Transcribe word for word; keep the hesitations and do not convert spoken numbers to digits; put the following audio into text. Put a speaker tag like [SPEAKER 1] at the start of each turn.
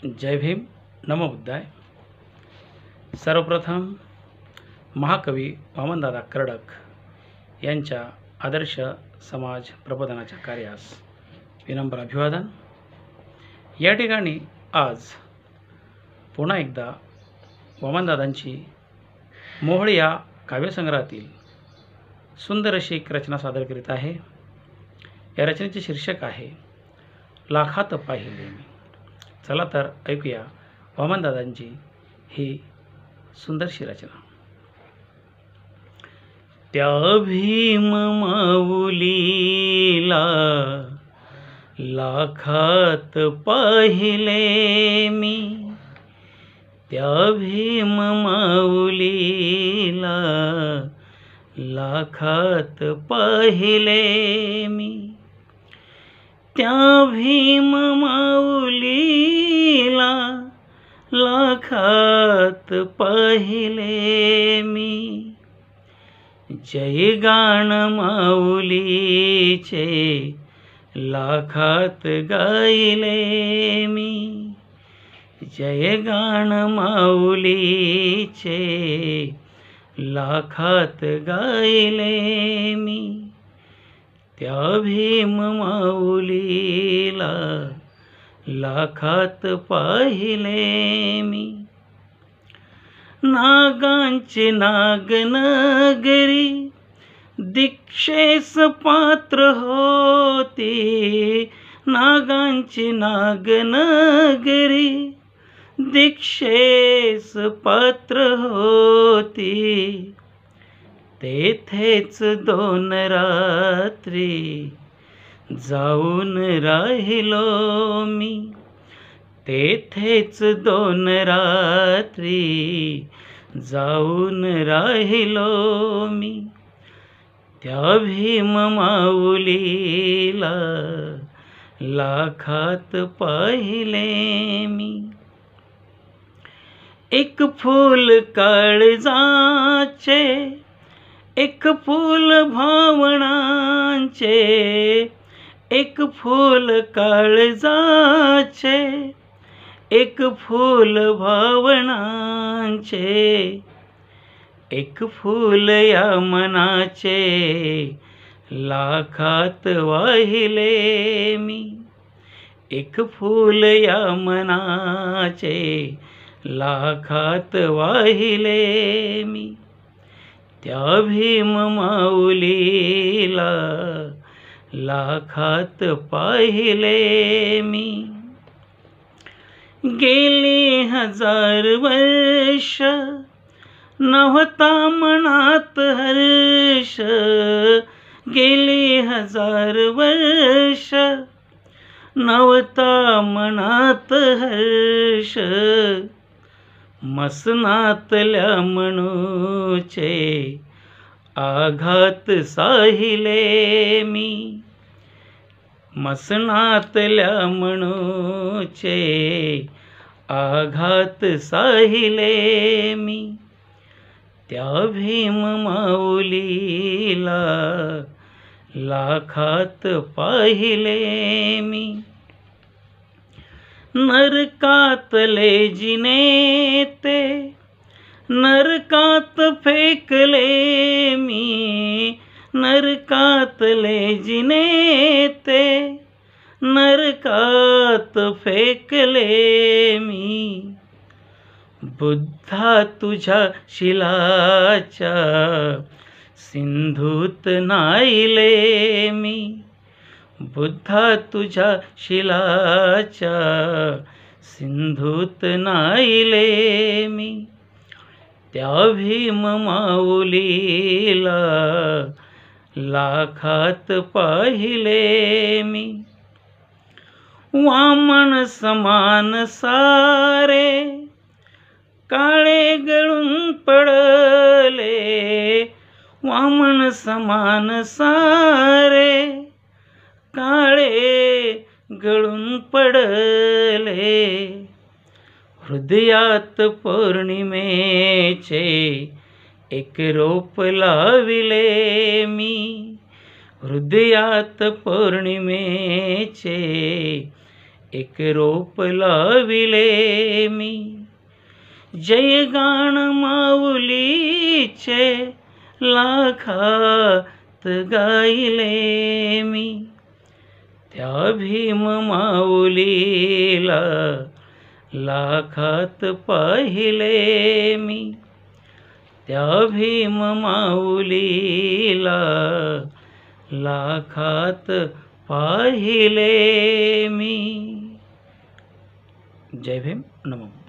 [SPEAKER 1] जय भीम, नमो बुद्धाय। सर्वप्रथम महाकवी वामनदादा कर्डक यांच्या आदर्श समाज प्रबोधनाच्या कार्यास विनम्र अभिवादन। या ठिकाणी आज पुन्हा एकदा वामनदादांची मोहोळ या काव्यसंग्रहातील सुंदर अशी एक रचना सादर करीत आहे। या रचनेचे शीर्षक आहे लाखात पाहिले मी। चला तर ऐकूया वामनदादांची ही सुंदरशी रचना। त्या भीम माऊलीला लाखात पाहिले मी, त्या भीम माऊलीला लाखात पाहिले मी, त्या भीम माऊलीला लाखात पाहिले मी। जय गाण माऊलीचे लाखात गायले मी, जय गाण माऊलीचे लाखात गायले मी, त्या भीम माऊलीला लाखात पाहिले मी। नागांचे नाग नगरी दीक्षेस पात्र होती, नागांची नाग नगरी दीक्षेस पात्र होती, तेथेच दोन रात्री जाऊन राहिलो मी, तेथेच दोन रात्री जाऊन राहिलो मी, त्या भीम माऊलीला लाखात पाहिले मी। एक फूल काळजाचे, एक फूल भावनांचे, एक फूल काळजाचे, एक फूल भावनांचे, एक फूल या मनाचे लाखात वाहिले मी, एक फूल या मनाचे लाखात वाहिले मी, त्या भीम माऊलीला लाखात पाहिले मी। गेली हजार वर्ष नव्हता मनात हर्ष, गेली हजार वर्ष नव्हता मनात हर्ष, मसनातल्या मनूचे आघात साहिले मी, मसनातल्या मनूचे आघात साहिले मी, त्या भीम माऊलीला लाखात पाहिले मी। नरकातले जिने ते नरकात फेकले मी, नरकातले जिने ते नरकात फेकले मी, बुद्धा तुझ्या शिलाच्या सिंधूत न्हायले मी, बुद्धा तुझ्या शिलाच्या सिंधूत न्हायले मी, त्या भीम माऊलीला लाखात पाहिले मी। वामन समान सारे काळे गळून पडले, वामन समान सारे काळे गळून पडले, हृदयात पौर्णिमेचे एक रोप लाविले मी, हृदयात पौर्णिमेचे एक रोप लाविले मी, जयगान माऊलीचे लाखात गायले मी. त्या भीम माऊलीला लाखात पाहिले मी, त्या भीम माऊलीला लाखात पाहिले मी. जय भीम. नमो.